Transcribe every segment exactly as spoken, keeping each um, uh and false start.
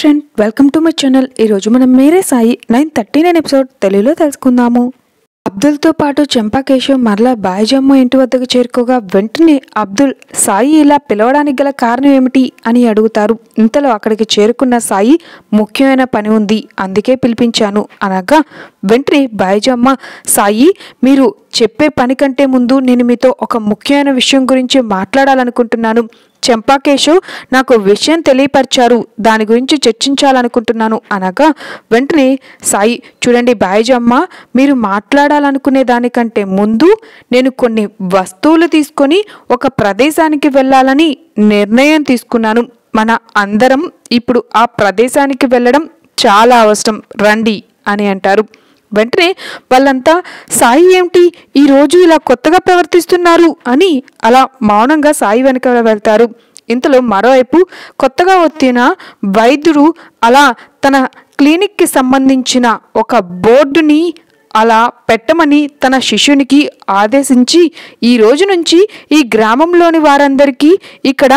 Friend, welcome to my channel. ఈరోజు మనం Mere Sai nine thirty nine episode తెలుగులో తెలుసుకుందాము. అబ్దుల్తో పాటు చెంపాకేశవ్ మరలా బాయిజమ్మ ఇంటి వద్దకు చేరుకోగా వెంటనే అబ్దుల్ సాయి ఇలా పిలవడానికి గల కారణం ఏమిటి అని అడుగుతారు. ఇంతలో అక్కడికి చేరుకున్న సాయి ముఖ్యమైన పని ఉంది, అందుకే పిలిపించాను అనగా వెంటనే బాయిజమ్మ, సాయి మీరు చెప్పే పని కంటే ముందు నేను మీతో ఒక ముఖ్యమైన విషయం గురించి మాట్లాడాలనుకుంటున్నాను. చెంపాకేశవ్ నాకు విషయం తెలియపరిచారు, దాని గురించి చర్చించాలనుకుంటున్నాను అనగా వెంటనే సాయి, చూడండి బాయిజమ్మ, మీరు మాట్లాడాలనుకునే దానికంటే ముందు నేను కొన్ని వస్తువులు తీసుకొని ఒక ప్రదేశానికి వెళ్ళాలని నిర్ణయం తీసుకున్నాను. మన అందరం ఇప్పుడు ఆ ప్రదేశానికి వెళ్ళడం చాలా అవసరం, రండి అని అంటారు. వెంటనే వాళ్ళంతా సాయి ఏమిటి ఈరోజు ఇలా కొత్తగా ప్రవర్తిస్తున్నారు అని అలా మౌనంగా సాయి వెనక వెళ్తారు. ఇంతలో మరోవైపు కొత్తగా వచ్చిన వైద్యుడు అలా తన క్లినిక్కి సంబంధించిన ఒక బోర్డుని అలా పెట్టమని తన శిష్యునికి ఆదేశించి, ఈ రోజు నుంచి ఈ గ్రామంలోని వారందరికీ ఇక్కడ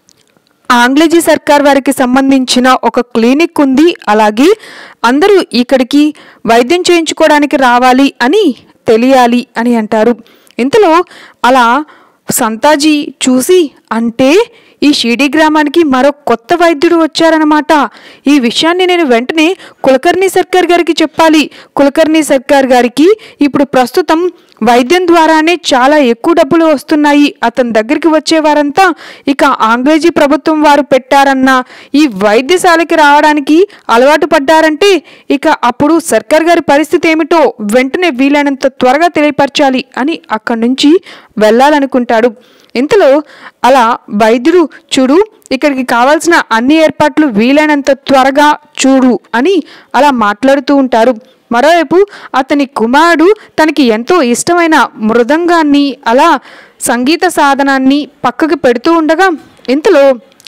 ఆంగ్లేజీ సర్కార్ వారికి సంబంధించిన ఒక క్లినిక్ ఉంది, అలాగే అందరూ ఇక్కడికి వైద్యం చేయించుకోవడానికి రావాలి అని తెలియాలి అని అంటారు. ఇంతలో అలా సంతాజీ చూసి, అంటే ఈ షిరిడి గ్రామానికి మరో కొత్త వైద్యుడు వచ్చారన్నమాట. ఈ విషయాన్ని నేను వెంటనే కులకర్ణి సర్కార్ గారికి చెప్పాలి. కులకర్ణి సర్కార్ గారికి ఇప్పుడు ప్రస్తుతం వైద్యం ద్వారానే చాలా ఎక్కువ డబ్బులు వస్తున్నాయి. అతని దగ్గరికి వచ్చేవారంతా ఇక ఆంగ్లేజీ ప్రభుత్వం వారు పెట్టారన్న ఈ వైద్యశాలకి రావడానికి అలవాటు పడ్డారంటే ఇక అప్పుడు సర్కార్ గారి పరిస్థితి ఏమిటో వెంటనే వీలైనంత త్వరగా తెలియపరచాలి అని అక్కడి నుంచి వెళ్ళాలనుకుంటాడు. ఇంతలో అలా వైద్యుడు, చూడు ఇక్కడికి కావాల్సిన అన్ని ఏర్పాట్లు వీలైనంత త్వరగా చూడు అని అలా మాట్లాడుతూ ఉంటారు. మరోవైపు అతని కుమారుడు తనకి ఎంతో ఇష్టమైన మృదంగాన్ని అలా సంగీత సాధనాన్ని పక్కకు పెడుతూ ఉండగా ఇంతలో,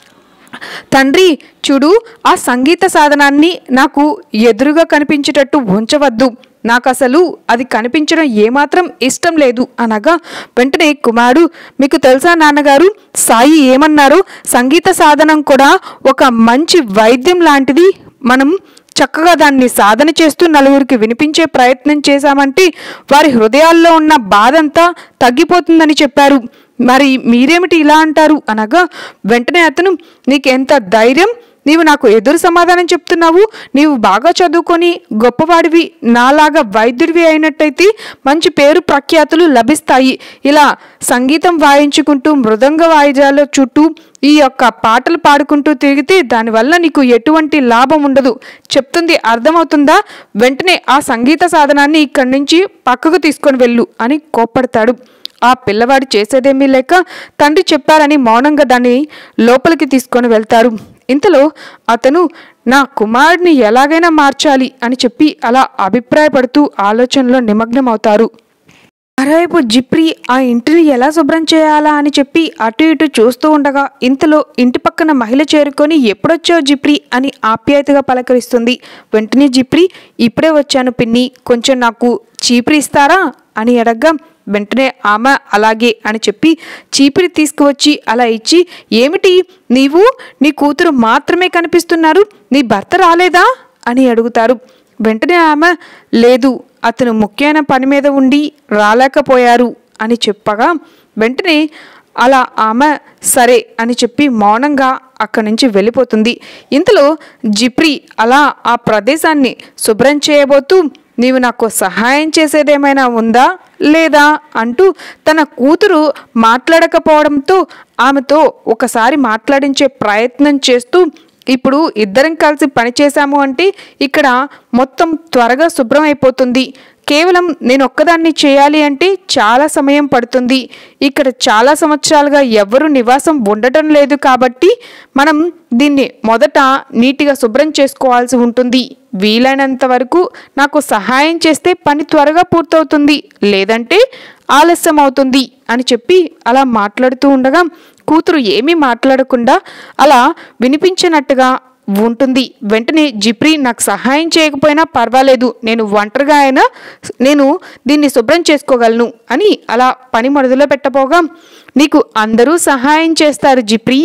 తండ్రి చూడు ఆ సంగీత సాధనాన్ని నాకు ఎదురుగా కనిపించేటట్టు ఉంచవద్దు, నాకు అసలు అది కనిపించడం ఏమాత్రం ఇష్టం లేదు అనగా వెంటనే కుమారుడు, మీకు తెలుసా నాన్నగారు సాయి ఏమన్నారో, సంగీత సాధనం కూడా ఒక మంచి వైద్యం లాంటిది, మనం చక్కగా దాన్ని సాధన చేస్తూ నలుగురికి వినిపించే ప్రయత్నం చేశామంటే వారి హృదయాల్లో ఉన్న బాధంతా తగ్గిపోతుందని చెప్పారు. మరి మీరేమిటి ఇలా అంటారు అనగా వెంటనే అతను, నీకెంత ధైర్యం, నీవు నాకు ఎదురు సమాధానం చెప్తున్నావు, నీవు బాగా చదువుకొని గొప్పవాడివి, నాలాగా వైద్యుడివి అయినట్టయితే మంచి పేరు ప్రఖ్యాతులు లభిస్తాయి. ఇలా సంగీతం వాయించుకుంటూ మృదంగ వాయిద్యాల చుట్టూ ఈ యొక్క పాటలు పాడుకుంటూ తిరిగితే దానివల్ల నీకు ఎటువంటి లాభం ఉండదు, చెప్తుంది అర్థమవుతుందా? వెంటనే ఆ సంగీత సాధనాన్ని ఇక్కడి నుంచి పక్కకు తీసుకొని వెళ్ళు అని కోప్పడతాడు. ఆ పిల్లవాడు చేసేదేమీ లేక తండ్రి చెప్పారని మౌనంగా దాన్ని లోపలికి తీసుకొని వెళ్తారు. ఇంతలో అతను, నా కుమారుడిని ఎలాగైనా మార్చాలి అని చెప్పి అలా అభిప్రాయపడుతూ ఆలోచనలో నిమగ్నం అవుతారు. మరోవైపు జిప్రీ ఆ ఇంటిని ఎలా శుభ్రం చేయాలా అని చెప్పి అటు ఇటు చూస్తూ ఉండగా ఇంతలో ఇంటి పక్కన మహిళ చేరుకొని, ఎప్పుడొచ్చావు జిప్రీ అని ఆప్యాయతగా పలకరిస్తుంది. వెంటనే జిప్రీ, ఇప్పుడే వచ్చాను పిన్ని, కొంచెం నాకు చీపురు ఇస్తారా అని అడగ్గా వెంటనే ఆమె అలాగే అని చెప్పి చీపిరి తీసుకువచ్చి అలా ఇచ్చి, ఏమిటి నీవు నీ కూతురు మాత్రమే కనిపిస్తున్నారు, నీ భర్త రాలేదా అని అడుగుతారు. వెంటనే ఆమె, లేదు అతను ముఖ్యమైన పని మీద ఉండి రాలేకపోయారు అని చెప్పగా వెంటనే అలా ఆమె సరే అని చెప్పి మౌనంగా అక్కడి నుంచి వెళ్ళిపోతుంది. ఇంతలో జిప్రీ అలా ఆ ప్రదేశాన్ని శుభ్రం చేయబోతూ, నీవు నాకు సహాయం చేసేదేమైనా ఉందా లేదా అంటూ తన కూతురు మాట్లాడకపోవడంతో ఆమెతో ఒకసారి మాట్లాడించే ప్రయత్నం చేస్తూ, ఇప్పుడు ఇద్దరం కలిసి పనిచేశాము అంటే ఇక్కడ మొత్తం త్వరగా శుభ్రం అయిపోతుంది, కేవలం నేను ఒక్కదాన్ని చేయాలి అంటే చాలా సమయం పడుతుంది, ఇక్కడ చాలా సంవత్సరాలుగా ఎవరు నివాసం ఉండటం లేదు కాబట్టి మనం దీన్ని మొదట నీట్గా శుభ్రం చేసుకోవాల్సి ఉంటుంది, వీలైనంత వరకు నాకు సహాయం చేస్తే పని త్వరగా పూర్తవుతుంది, లేదంటే ఆలస్యం అవుతుంది అని చెప్పి అలా మాట్లాడుతూ ఉండగా కూతురు ఏమీ మాట్లాడకుండా అలా వినిపించినట్టుగా ఉంటుంది. వెంటనే జిప్రీ, నాకు సహాయం చేయకపోయినా పర్వాలేదు, నేను ఒంటరిగా అయినా నేను దీన్ని శుభ్రం చేసుకోగలను అని అలా పని మొదలు పెట్టబోగా, నీకు అందరూ సహాయం చేస్తారు జిప్రీ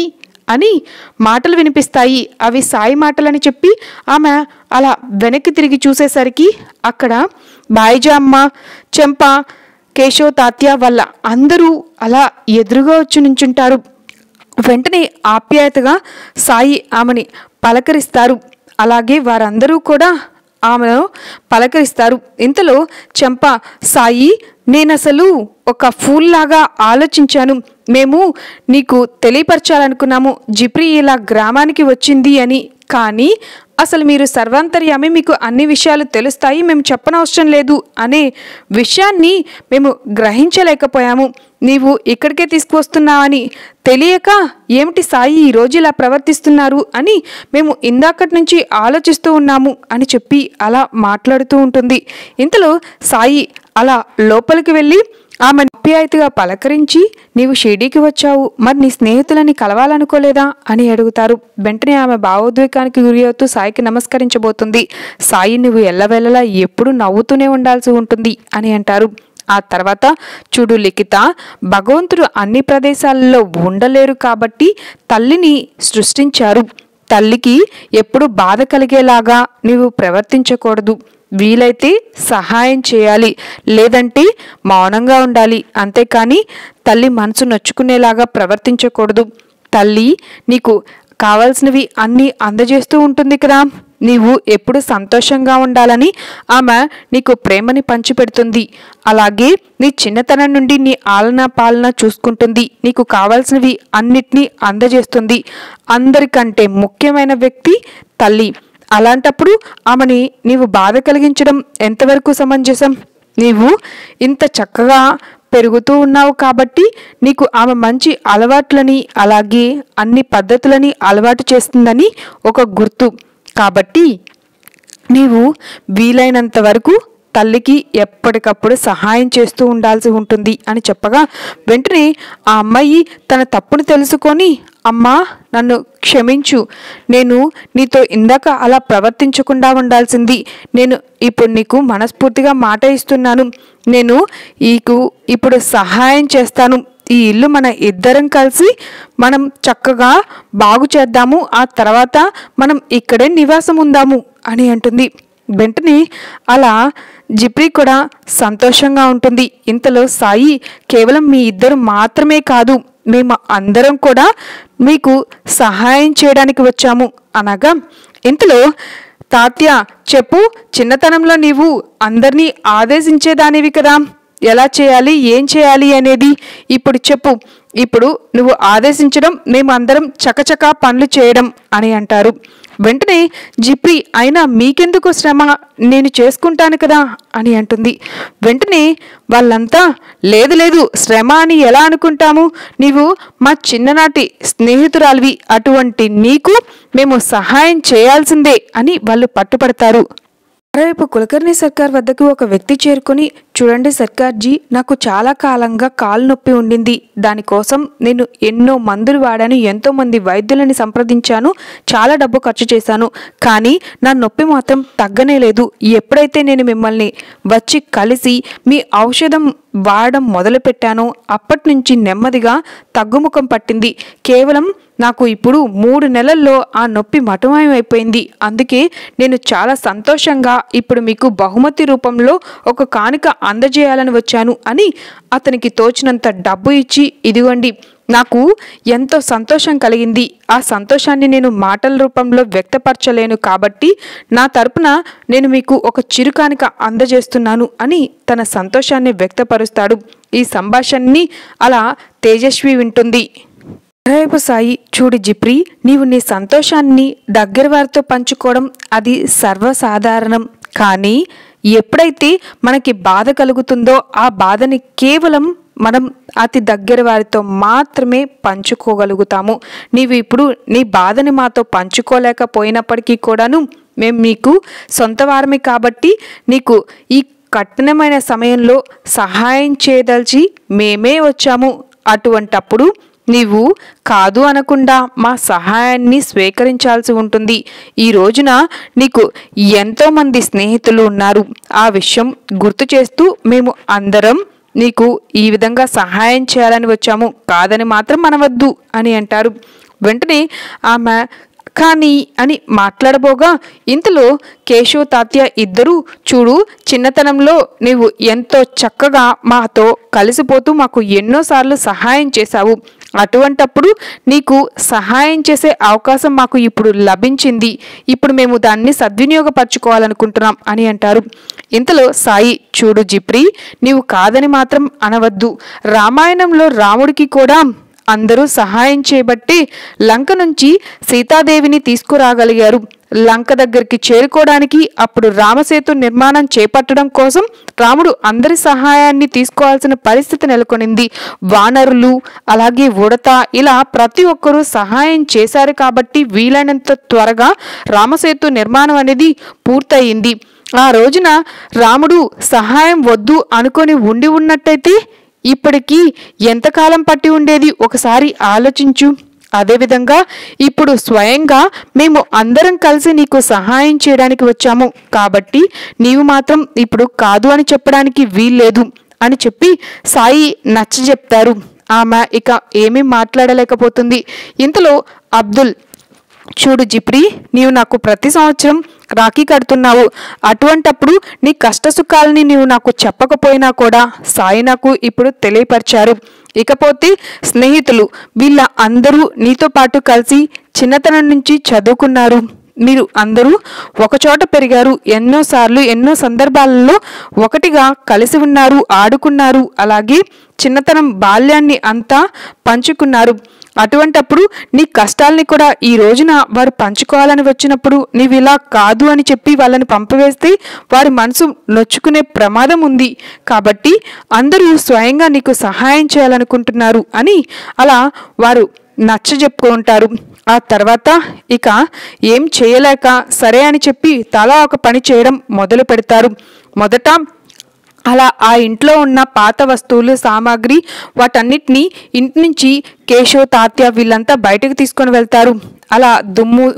అని మాటలు వినిపిస్తాయి. అవి సాయి మాటలని చెప్పి ఆమె అలా వెనక్కి తిరిగి చూసేసరికి అక్కడ బాయిజమ్మ, చెంప, కేశవ్ తాత్య వల్ల అందరూ అలా ఎదురుగా వచ్చి నించుంటారు. వెంటనే ఆప్యాయతగా సాయి ఆమెని పలకరిస్తారు. అలాగే వారందరూ కూడా ఆమెను పలకరిస్తారు. ఇంతలో చెంప, సాయి, నేనసలు ఒక ఫూల్ లాగా ఆలోచించాను. మేము నీకు తెలియపరచాలనుకున్నాము జిప్రీ ఇలా గ్రామానికి వచ్చింది అని. కానీ అసలు మీరు సర్వాంతర్యామి, మీకు అన్ని విషయాలు తెలుస్తాయి, మేము చెప్పనవసరం లేదు అనే విషయాన్ని మేము గ్రహించలేకపోయాము. నీవు ఇక్కడికే తీసుకువస్తున్నావని తెలియక ఏమిటి సాయి ఈరోజు ఇలా ప్రవర్తిస్తున్నారు అని మేము ఇందాకటి నుంచి ఆలోచిస్తూ ఉన్నాము అని చెప్పి అలా మాట్లాడుతూ ఉంటుంది. ఇంతలో సాయి అలా లోపలికి వెళ్ళి ఆమె ఆప్యాయతగా పలకరించి, నీవు షిరిడీకి వచ్చావు, మరి నీ స్నేహితులని కలవాలనుకోలేదా అని అడుగుతారు. వెంటనే ఆమె భావోద్వేగానికి గురి అవుతూ సాయికి నమస్కరించబోతుంది. సాయి, నువ్వు ఎల్లవేళలా ఎప్పుడు నవ్వుతూనే ఉండాల్సి ఉంటుంది అని అంటారు. ఆ తర్వాత, చూడు లిఖిత, భగవంతుడు అన్ని ప్రదేశాలలో ఉండలేరు కాబట్టి తల్లిని సృష్టించారు. తల్లికి ఎప్పుడు బాధ కలిగేలాగా నీవు ప్రవర్తించకూడదు. వీలైతే సహాయం చేయాలి, లేదంటే మౌనంగా ఉండాలి. అంతేకాని తల్లి మనసు నొచ్చుకునేలాగా ప్రవర్తించకూడదు. తల్లి నీకు కావాల్సినవి అన్నీ అందజేస్తూ ఉంటుంది కదా. నీవు ఎప్పుడు సంతోషంగా ఉండాలని ఆమె నీకు ప్రేమని పంచిపెడుతుంది. అలాగే నీ చిన్నతనం నుండి నీ ఆలన పాలన చూసుకుంటుంది. నీకు కావాల్సినవి అన్నిటినీ అందజేస్తుంది. అందరికంటే ముఖ్యమైన వ్యక్తి తల్లి. అలాంటప్పుడు ఆమెని నీవు బాధ కలిగించడం ఎంతవరకు సమంజసం? నీవు ఇంత చక్కగా పెరుగుతూ ఉన్నావు కాబట్టి నీకు ఆమె మంచి అలవాట్లని, అలాగే అన్ని పద్ధతులని అలవాటు చేస్తుందని ఒక గుర్తు. కాబట్టి నీవు వీలైనంత వరకు తల్లికి ఎప్పటికప్పుడు సహాయం చేస్తూ ఉండాల్సి ఉంటుంది అని చెప్పగా, వెంటనే ఆ అమ్మాయి తన తప్పును తెలుసుకొని, అమ్మా నన్ను క్షమించు, నేను నీతో ఇందాక అలా ప్రవర్తించకుండా ఉండాల్సింది. నేను ఇప్పుడు నీకు మనస్ఫూర్తిగా మాట ఇస్తున్నాను. నేను నీకు ఇప్పుడు సహాయం చేస్తాను. ఈ ఇల్లు మన ఇద్దరం కలిసి మనం చక్కగా బాగు చేద్దాము. ఆ తర్వాత మనం ఇక్కడే నివాసం ఉందాము అని అంటుంది. వెంటనే అలా జిప్రీ కూడా సంతోషంగా ఉంటుంది. ఇంతలో సాయి, కేవలం మీ ఇద్దరు మాత్రమే కాదు, మేము అందరం కూడా మీకు సహాయం చేయడానికి వచ్చాము అనగా, ఇంతలో తాత్య, చెప్పు, చిన్నతనంలో నీవు అందరినీ ఆదేశించేదానివి కదా, ఎలా చేయాలి ఏం చేయాలి అనేది ఇప్పుడు చెప్పు. ఇప్పుడు నువ్వు ఆదేశించడం, మేము అందరం చకచకా పనులు చేయడం అని అంటారు. వెంటనే జిప్రీ, అయినా మీకెందుకు శ్రమ, నేను చేసుకుంటాను కదా అని అంటుంది. వెంటనే వాళ్ళంతా, లేదు లేదు, శ్రమ అని ఎలా అనుకుంటాము, నీవు మా చిన్ననాటి స్నేహితురాలివి, అటువంటి నీకు మేము సహాయం చేయాల్సిందే అని వాళ్ళు పట్టుపడతారు. మరోవైపు కులకర్ణి సర్కార్ వద్దకు ఒక వ్యక్తి చేరుకుని, చూడండి సర్కార్జీ, నాకు చాలా కాలంగా కాలు నొప్పి ఉండింది. దానికోసం నేను ఎన్నో మందులు వాడాను, ఎంతో మంది వైద్యులని సంప్రదించాను, చాలా డబ్బు ఖర్చు చేశాను, కానీ నా నొప్పి మాత్రం తగ్గనే లేదు. ఎప్పుడైతే నేను మిమ్మల్ని వచ్చి కలిసి మీ ఔషధం వాడడం మొదలుపెట్టానో అప్పటి నుంచి నెమ్మదిగా తగ్గుముఖం పట్టింది. కేవలం నాకు ఇప్పుడు మూడు నెలల్లో ఆ నొప్పి మటుమాయం అయిపోయింది. అందుకే నేను చాలా సంతోషంగా ఇప్పుడు మీకు బహుమతి రూపంలో ఒక కానుక అందజేయాలని వచ్చాను అని అతనికి తోచినంత డబ్బు ఇచ్చి, ఇదిగోండి, నాకు ఎంతో సంతోషం కలిగింది. ఆ సంతోషాన్ని నేను మాటల రూపంలో వ్యక్తపరచలేను కాబట్టి నా తరపున నేను మీకు ఒక చిరుకానుక అందజేస్తున్నాను అని తన సంతోషాన్ని వ్యక్తపరుస్తాడు. ఈ సంభాషణని అలా తేజస్వి వింటుంది. మరోవైపు సాయి, చూడు జిప్రీ, నీవు నీ సంతోషాన్ని దగ్గర వారితో పంచుకోవడం అది సర్వసాధారణం. కానీ ఎప్పుడైతే మనకి బాధ కలుగుతుందో ఆ బాధని కేవలం మనం అతి దగ్గర వారితో మాత్రమే పంచుకోగలుగుతాము. నీవు ఇప్పుడు నీ బాధని మాతో పంచుకోలేకపోయినప్పటికీ కూడాను మేము మీకు సొంత వారమే కాబట్టి నీకు ఈ కఠినమైన సమయంలో సహాయం చేయదలిచి మేమే వచ్చాము. అటువంటప్పుడు నీవు కాదు అనకుండా మా సహాయాన్ని స్వీకరించాల్సి ఉంటుంది. ఈ రోజున నీకు ఎంతోమంది స్నేహితులు ఉన్నారు. ఆ విషయం గుర్తు చేస్తూ మేము అందరం నీకు ఈ విధంగా సహాయం చేయాలని వచ్చాము, కాదని మాత్రం అనవద్దు అని అంటారు. వెంటనే ఆమె కానీ అని మాట్లాడబోగా ఇంతలో కేశవ్ తాత్య ఇద్దరూ చూడు, చిన్నతనంలో నీవు ఎంతో చక్కగా మాతో కలిసిపోతూ మాకు ఎన్నోసార్లు సహాయం చేశావు. అటువంటప్పుడు నీకు సహాయం చేసే అవకాశం మాకు ఇప్పుడు లభించింది. ఇప్పుడు మేము దాన్ని సద్వినియోగపరచుకోవాలనుకుంటున్నాం అని అంటారు. ఇంతలో సాయి, చూడు జిప్రీ, నీవు కాదని మాత్రం అనవద్దు. రామాయణంలో రాముడికి కూడా అందరూ సహాయం చేయబట్టి లంక నుంచి సీతాదేవిని తీసుకురాగలిగారు. లంక దగ్గరికి చేరుకోవడానికి అప్పుడు రామసేతు నిర్మాణం చేపట్టడం కోసం రాముడు అందరి సహాయాన్ని తీసుకోవాల్సిన పరిస్థితి నెలకొనింది. వానరులు అలాగే ఉడత ఇలా ప్రతి ఒక్కరూ సహాయం చేశారు కాబట్టి వీలైనంత త్వరగా రామసేతు నిర్మాణం అనేది పూర్తయింది. ఆ రోజున రాముడు సహాయం వద్దు అనుకొని ఉండి ఉన్నట్టయితే ఇప్పటికీ ఎంతకాలం పట్టి ఉండేది ఒకసారి ఆలోచించు. అదేవిధంగా ఇప్పుడు స్వయంగా మేము అందరం కలిసి నీకు సహాయం చేయడానికి వచ్చాము కాబట్టి నీవు మాత్రం ఇప్పుడు కాదు అని చెప్పడానికి వీల్లేదు అని చెప్పి సాయి నచ్చ చెప్తారు. ఆమె ఇక ఏమీ మాట్లాడలేకపోతుంది. ఇంతలో అబ్దుల్, చూడు జిప్రీ, నీవు నాకు ప్రతి సంవత్సరం రాఖీ కడుతున్నావు. అటువంటప్పుడు నీ కష్టసుఖాలని నీవు నాకు చెప్పకపోయినా కూడా సాయి నాకు ఇప్పుడు తెలియపరిచారు. ఇకపోతే స్నేహితులు, వీళ్ళ అందరూ నీతో పాటు కలిసి చిన్నతనం నుంచి చదువుకున్నారు. మీరు అందరూ ఒకచోట పెరిగారు. ఎన్నోసార్లు ఎన్నో సందర్భాలలో ఒకటిగా కలిసి ఉన్నారు, ఆడుకున్నారు. అలాగే చిన్నతనం బాల్యాన్ని అంతా పంచుకున్నారు. అటువంటప్పుడు నీ కష్టాలని కూడా ఈ రోజున వారు పంచుకోవాలని వచ్చినప్పుడు నీవు ఇలా కాదు అని చెప్పి వాళ్ళని పంపివేస్తే వారి మనసు నొచ్చుకునే ప్రమాదం ఉంది. కాబట్టి అందరూ స్వయంగా నీకు సహాయం చేయాలనుకుంటున్నారు అని అలా వారు నచ్చ చెప్పుకుంటారు. ఆ తర్వాత ఇక ఏం చేయలేక సరే అని చెప్పి తలా ఒక పని చేయడం మొదలు పెడతారు. మొదట అలా ఆ ఇంట్లో ఉన్న పాత వస్తువులు, సామాగ్రి వాటన్నిటినీ ఇంటి నుంచి కేశవ్, తాత్య వీళ్ళంతా బయటకు తీసుకొని వెళ్తారు. అలా దుమ్ము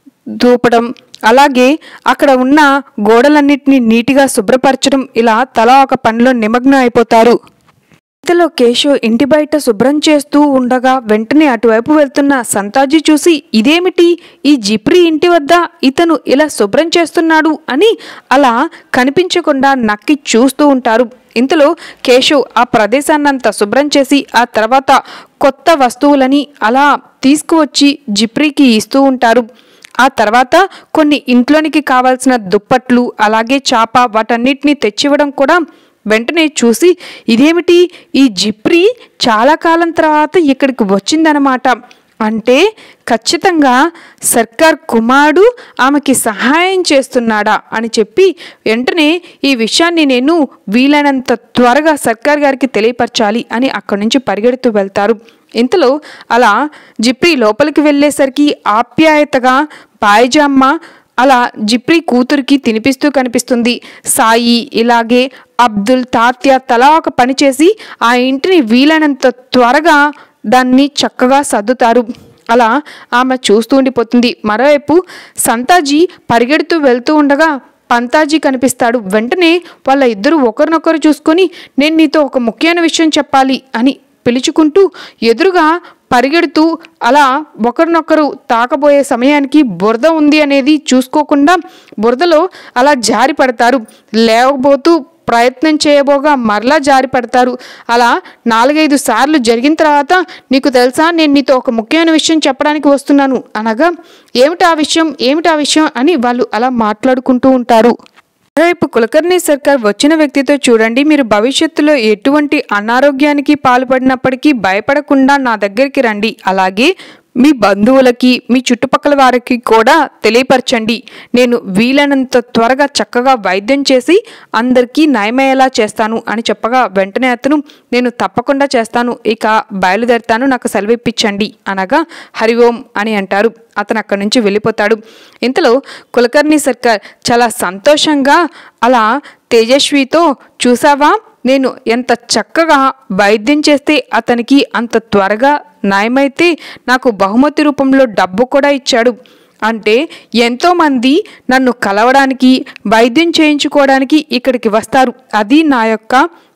దూపడం, అలాగే అక్కడ ఉన్న గోడలన్నిటినీ నీటిగా శుభ్రపరచడం, ఇలా తలా ఒక పనిలో నిమగ్నం అయిపోతారు. ఇంతలో కేశవ్ ఇంటి బయట శుభ్రం చేస్తూ ఉండగా వెంటనే అటువైపు వెళ్తున్న సంతాజీ చూసి, ఇదేమిటి, ఈ జిప్రీ ఇంటి వద్ద ఇతను ఇలా శుభ్రం చేస్తున్నాడు అని అలా కనిపించకుండా నక్కి చూస్తూ ఉంటారు. ఇంతలో కేశవ్ ఆ ప్రదేశాన్నంతా శుభ్రం చేసి ఆ తర్వాత కొత్త వస్తువులని అలా తీసుకువచ్చి జిప్రీకి ఇస్తూ ఉంటారు. ఆ తర్వాత కొన్ని ఇంట్లోనికి కావాల్సిన దుప్పట్లు, అలాగే చాప వాటన్నిటిని తెచ్చివ్వడం కూడా వెంటనే చూసి, ఇదేమిటి, ఈ జిప్రీ చాలా కాలం తర్వాత ఇక్కడికి వచ్చిందనమాట. అంటే ఖచ్చితంగా సర్కార్ కుమారుడు ఆమెకి సహాయం చేస్తున్నాడా అని చెప్పి వెంటనే ఈ విషయాన్ని నేను వీలైనంత త్వరగా సర్కార్ గారికి తెలియపరచాలి అని అక్కడి నుంచి పరిగెడుతూ వెళ్తారు. ఇంతలో అలా జిప్రీ లోపలికి వెళ్ళేసరికి ఆప్యాయతగా బాయిజమ్మ అలా జిప్రీ కూతురికి తినిపిస్తూ కనిపిస్తుంది. సాయి ఇలాగే అబ్దుల్, తాత్య తలా ఒక పని చేసి ఆ ఇంటిని వీలైనంత త్వరగా దాన్ని చక్కగా సర్దుతారు. అలా ఆమె చూస్తూ ఉండిపోతుంది. మరోవైపు సంతాజీ పరిగెడుతూ వెళ్తూ ఉండగా పంతాజీ కనిపిస్తాడు. వెంటనే వాళ్ళ ఇద్దరు ఒకరినొకరు చూసుకొని, నేను నీతో ఒక ముఖ్యమైన విషయం చెప్పాలి అని పిలుచుకుంటూ ఎదురుగా పరిగెడుతూ అలా ఒకరినొకరు తాకబోయే సమయానికి బురద ఉంది అనేది చూసుకోకుండా బురదలో అలా జారి పడతారు. లేవబోతూ ప్రయత్నం చేయబోగా మరలా జారి పడతారు. అలా నాలుగైదు సార్లు జరిగిన తర్వాత, నీకు తెలుసా, నేను నీతో ఒక ముఖ్యమైన విషయం చెప్పడానికి వస్తున్నాను అనగా, ఏమిటా విషయం ఏమిటా విషయం అని వాళ్ళు అలా మాట్లాడుకుంటూ ఉంటారు. రేపు కులకర్ణి సర్కార్ వచ్చిన వ్యక్తితో చూడండి, మీరు భవిష్యత్తులో ఎటువంటి అనారోగ్యానికి పాల్పడినప్పటికీ భయపడకుండా నా దగ్గరికి రండి. అలాగే మీ బంధువులకి, మీ చుట్టుపక్కల వారికి కూడా తెలియపరచండి. నేను వీలైనంత త్వరగా చక్కగా వైద్యం చేసి అందరికీ నయమయ్యేలా చేస్తాను అని చెప్పగా వెంటనే అతను, నేను తప్పకుండా చేస్తాను, ఇక బయలుదేరుతాను, నాకు సెలవు ఇప్పించండి అనగా హరి ఓం అని అంటారు. అతను అక్కడి నుంచి వెళ్ళిపోతాడు. ఇంతలో కులకర్ణి సర్కార్ చాలా సంతోషంగా అలా తేజస్వితో, చూసావా, నేను ఎంత చక్కగా వైద్యం చేస్తే అతనికి అంత త్వరగా నయమైతే నాకు బహుమతి రూపంలో డబ్బు కూడా ఇచ్చాడు. అంటే ఎంతోమంది నన్ను కలవడానికి, వైద్యం చేయించుకోవడానికి ఇక్కడికి వస్తారు. అది నా యొక్క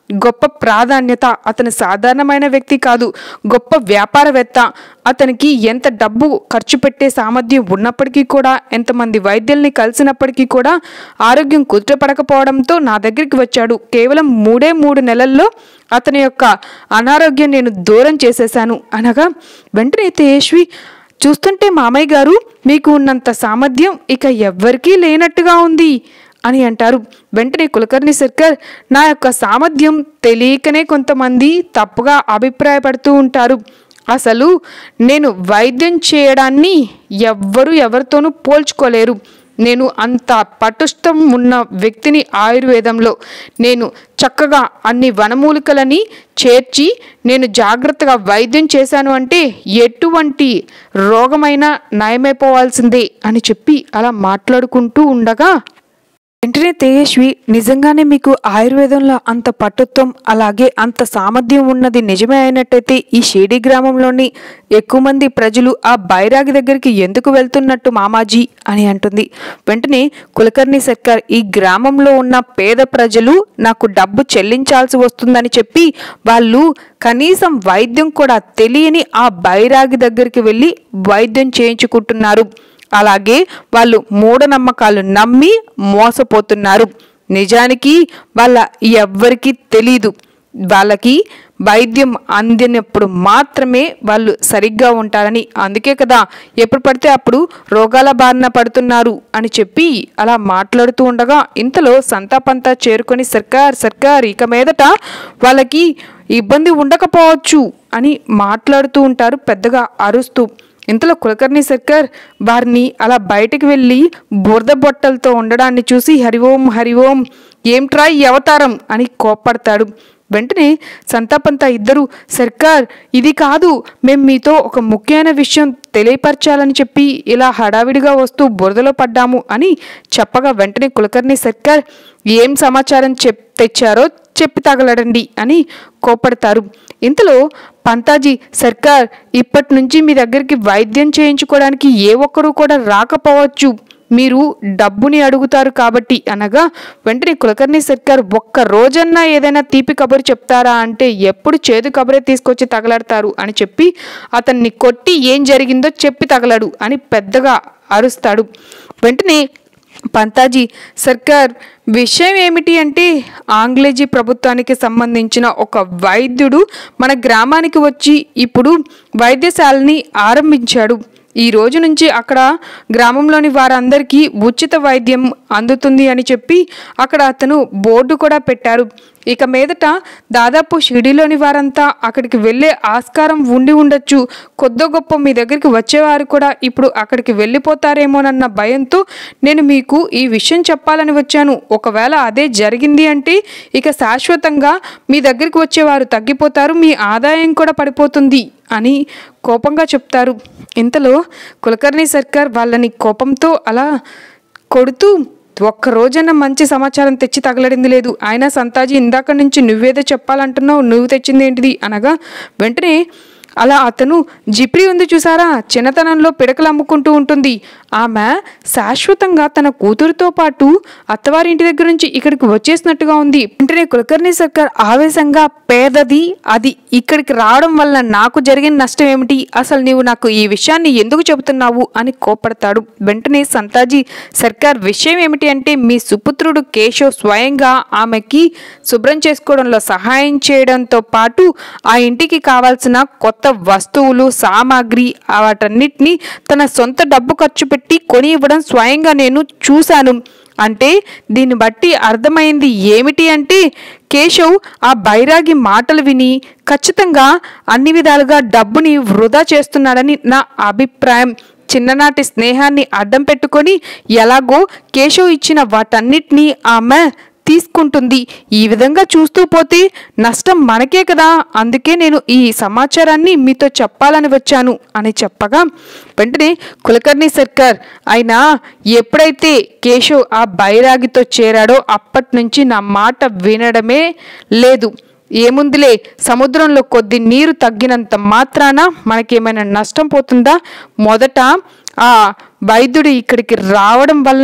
గొప్ప ప్రాధాన్యత. అతను సాధారణమైన వ్యక్తి కాదు, గొప్ప వ్యాపారవేత్త. అతనికి ఎంత డబ్బు ఖర్చు పెట్టే సామర్థ్యం ఉన్నప్పటికీ కూడా, ఎంతమంది వైద్యుల్ని కలిసినప్పటికీ కూడా ఆరోగ్యం కుదుటపడకపోవడంతో నా దగ్గరికి వచ్చాడు. కేవలం మూడే మూడు నెలల్లో అతని యొక్క అనారోగ్యం నేను దూరం చేసేశాను అనగా వెంటనే తేజస్వి, చూస్తుంటే మామయ్య గారు మీకు ఉన్నంత సామర్థ్యం ఇక ఎవ్వరికీ లేనట్టుగా ఉంది అని అంటారు. వెంటనే కులకర్ణి సర్కార్, నా యొక్క సామర్థ్యం తెలియకనే కొంతమంది తప్పుగా అభిప్రాయపడుతూ ఉంటారు. అసలు నేను వైద్యం చేయడాన్ని ఎవ్వరూ ఎవరితోనూ పోల్చుకోలేరు. నేను అంత పటుష్టం ఉన్న వ్యక్తిని ఆయుర్వేదంలో. నేను చక్కగా అన్ని వనమూలికలని చేర్చి నేను జాగ్రత్తగా వైద్యం చేశాను అంటే ఎటువంటి రోగమైనా నయమైపోవాల్సిందే అని చెప్పి అలా మాట్లాడుకుంటూ ఉండగా వెంటనే తేజస్వి, నిజంగానే మీకు ఆయుర్వేదంలో అంత పట్టుత్వం అలాగే అంత సామర్థ్యం ఉన్నది నిజమే అయినట్టయితే ఈ షిరిడి గ్రామంలోని ఎక్కువ మంది ప్రజలు ఆ బైరాగి దగ్గరికి ఎందుకు వెళ్తున్నట్టు మామాజీ అని అంటుంది. వెంటనే కులకర్ణి సర్కార్, ఈ గ్రామంలో ఉన్న పేద ప్రజలు నాకు డబ్బు చెల్లించాల్సి వస్తుందని చెప్పి వాళ్ళు కనీసం వైద్యం కూడా తెలియని ఆ బైరాగి దగ్గరికి వెళ్ళి వైద్యం చేయించుకుంటున్నారు. అలాగే వాళ్ళు మూఢనమ్మకాలు నమ్మి మోసపోతున్నారు. నిజానికి వాళ్ళ ఎవ్వరికీ తెలీదు. వాళ్ళకి వైద్యం అందినప్పుడు మాత్రమే వాళ్ళు సరిగ్గా ఉంటారని. అందుకే కదా ఎప్పుడు పడితే అప్పుడు రోగాల బారిన పడుతున్నారు అని చెప్పి అలా మాట్లాడుతూ ఉండగా ఇంతలో సంతాపంతా చేరుకొని, సర్కార్ సర్కార్ ఇక మీదట వాళ్ళకి ఇబ్బంది ఉండకపోవచ్చు అని మాట్లాడుతూ ఉంటారు పెద్దగా అరుస్తూ. ఇంతలో కులకర్ణి సర్కార్ వారిని అలా బయటికి వెళ్ళి బురద బొట్టలతో ఉండడాన్ని చూసి, హరి ఓం హరి ఓం, ఏమిట్రా ఈ అవతారం అని కోప్పడతాడు. వెంటనే సంతాపంతా ఇద్దరు, సర్కార్ ఇది కాదు, మేము మీతో ఒక ముఖ్యమైన విషయం తెలియపరచాలని చెప్పి ఇలా హడావిడిగా వస్తూ బురదలో పడ్డాము అని చెప్పగా వెంటనే కులకర్ణి సర్కార్, ఏం సమాచారం చెప్ తెచ్చారో చెప్పి తగలడండి అని కోపడతారు. ఇంతలో పంతాజీ, సర్కార్ ఇప్పటి నుంచి మీ దగ్గరికి వైద్యం చేయించుకోవడానికి ఏ ఒక్కరూ కూడా రాకపోవచ్చు, మీరు డబ్బుని అడుగుతారు కాబట్టి అనగా వెంటనే కులకర్ణి సర్కార్, ఒక్క రోజన్నా ఏదైనా తీపి కబురు చెప్తారా అంటే ఎప్పుడు చేదు కబురే తీసుకొచ్చి తగలడతారు అని చెప్పి అతన్ని కొట్టి ఏం జరిగిందో చెప్పి తగలడు అని పెద్దగా అరుస్తాడు. వెంటనే పంతాజీ, సర్కార్ విషయం ఏమిటి అంటే ఆంగ్లేజీ ప్రభుత్వానికి సంబంధించిన ఒక వైద్యుడు మన గ్రామానికి వచ్చి ఇప్పుడు వైద్యశాలని ఆరంభించాడు. ఈ రోజు నుంచి అక్కడ గ్రామంలోని వారందరికీ ఉచిత వైద్యం అందుతుంది అని చెప్పి అక్కడ అతను బోర్డు కూడా పెట్టారు. ఇక మీదట దాదాపు షిరిడీలోని వారంతా అక్కడికి వెళ్ళే ఆస్కారం ఉండి ఉండొచ్చు. కొద్ది గొప్ప మీ దగ్గరికి వచ్చేవారు కూడా ఇప్పుడు అక్కడికి వెళ్ళిపోతారేమోనన్న భయంతో నేను మీకు ఈ విషయం చెప్పాలని వచ్చాను. ఒకవేళ అదే జరిగింది అంటే ఇక శాశ్వతంగా మీ దగ్గరికి వచ్చేవారు తగ్గిపోతారు, మీ ఆదాయం కూడా పడిపోతుంది అని కోపంగా చెప్తారు. ఇంతలో కులకర్ణి సర్కార్ వాళ్ళని కోపంతో అలా కొడుతూ, ఒక్క రోజైనా మంచి సమాచారం తెచ్చి తగలడింది లేదు. అయినా సంతాజీ ఇందాక నుంచి నువ్వేదో చెప్పాలంటున్నావు, నువ్వు తెచ్చింది ఏంటిది అనగా వెంటనే అలా అతను జిప్రి ఉంది చూసారా, చిన్నతనంలో పిడకలు అమ్ముకుంటూ ఉంటుంది. ఆమె శాశ్వతంగా తన కూతురుతో పాటు అత్తవారింటి దగ్గర నుంచి ఇక్కడికి వచ్చేసినట్టుగా ఉంది. వెంటనే కులకర్ణి సర్కార్ ఆవేశంగా, పేదది అది ఇక్కడికి రావడం వల్ల నాకు జరిగిన నష్టం ఏమిటి, అసలు నీవు నాకు ఈ విషయాన్ని ఎందుకు చెబుతున్నావు అని కోపడతాడు. వెంటనే సంతాజీ, సర్కార్ విషయం ఏమిటి అంటే మీ సుపుత్రుడు కేశవ్ స్వయంగా ఆమెకి శుభ్రం చేసుకోవడంలో సహాయం చేయడంతో పాటు ఆ ఇంటికి కావాల్సిన కొత్త వస్తువులు సామాగ్రి వాటన్నిటిని తన సొంత డబ్బు ఖర్చు పెట్టి కొని ఇవ్వడం స్వయంగా నేను చూశాను. అంటే దీన్ని బట్టి అర్థమైంది ఏమిటి అంటే కేశవ్ ఆ బైరాగి మాటలు విని ఖచ్చితంగా అన్ని విధాలుగా డబ్బుని వృధా చేస్తున్నాడని నా అభిప్రాయం. చిన్ననాటి స్నేహాన్ని అడ్డం పెట్టుకొని ఎలాగో కేశవ్ ఇచ్చిన వాటన్నిటినీ ఆమె తీసుకుంటుంది. ఈ విధంగా చూస్తూ పోతే నష్టం మనకే కదా, అందుకే నేను ఈ సమాచారాన్ని మీతో చెప్పాలని వచ్చాను అని చెప్పగా వెంటనే కులకర్ణి సర్కార్, అయినా ఎప్పుడైతే కేశవ్ ఆ బైరాగితో చేరాడో అప్పటి నుంచి నా మాట వినడమే లేదు. ఏముందిలే, సముద్రంలో కొద్ది నీరు తగ్గినంత మాత్రాన మనకేమైనా నష్టం పోతుందా? మొదట ఆ వైద్యుడు ఇక్కడికి రావడం వలన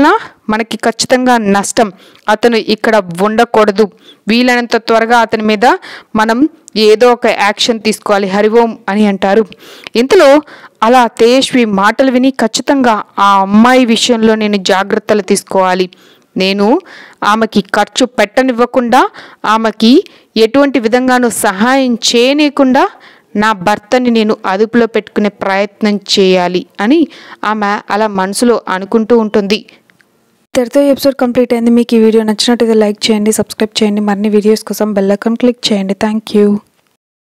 మనకి ఖచ్చితంగా నష్టం. అతను ఇక్కడ ఉండకూడదు. వీలైనంత త్వరగా అతని మీద మనం ఏదో ఒక యాక్షన్ తీసుకోవాలి హరిఓం అని అంటారు. ఇంతలో అలా తేజస్వి మాటలు విని ఖచ్చితంగా ఆ అమ్మాయి విషయంలో నేను జాగ్రత్తలు తీసుకోవాలి. నేను ఆమెకి ఖర్చు పెట్టనివ్వకుండా, ఆమెకి ఎటువంటి విధంగానూ సహాయం చేయనీయకుండా నా భర్తని నేను అదుపులో పెట్టుకునే ప్రయత్నం చేయాలి అని ఆమె అలా మనసులో అనుకుంటూ ఉంటుంది. ఇద్దరితో ఎపిసోడ్ కంప్లీట్ అయింది. మీకు ఈ వీడియో నచ్చినట్టయితే లైక్ చేయండి, సబ్స్క్రైబ్ చేయండి. మరిన్ని వీడియోస్ కోసం బెల్ ఐకాన్ క్లిక్ చేయండి. Thank you.